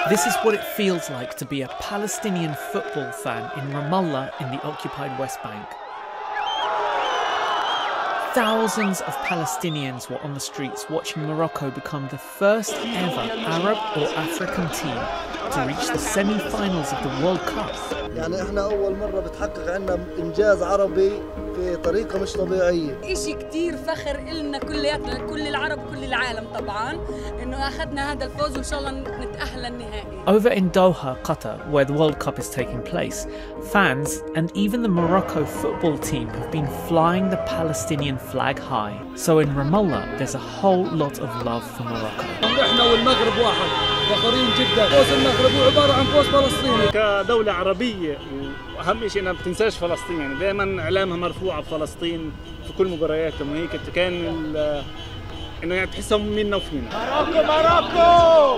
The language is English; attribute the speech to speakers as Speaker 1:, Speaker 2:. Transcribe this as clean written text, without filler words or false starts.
Speaker 1: This is what it feels like to be a Palestinian football fan in Ramallah in the occupied West Bank. Thousands of Palestinians were on the streets watching Morocco become the first ever Arab or African team to reach the semi-finals of the World Cup.
Speaker 2: يعني احنا أول مرة بتحقق عنا إنجاز عربي في طريقة مش طبيعية.
Speaker 3: إشي كتير فخر إلنا كلياتنا كل العرب وكل العالم طبعاً إنه أخذنا هذا الفوز وإن شاء الله نتأهل للنهائي.
Speaker 1: Over in Doha, Qatar, where the World Cup is taking place, fans and even the Morocco football team have been flying the Palestinian flag high. So in Ramallah, there's a whole lot of love for Morocco.
Speaker 2: احنا والمغرب واحد فخورين جدا. فوز المغرب هو عبارة عن فوز فلسطيني.
Speaker 4: كدولة عربية واهم شيء انها ما بتنساش فلسطين، يعني دائما اعلامها مرفوعة بفلسطين في كل مبارياتهم، وهيك كان انه يعني تحسهم منا وفينا.
Speaker 2: ماروكو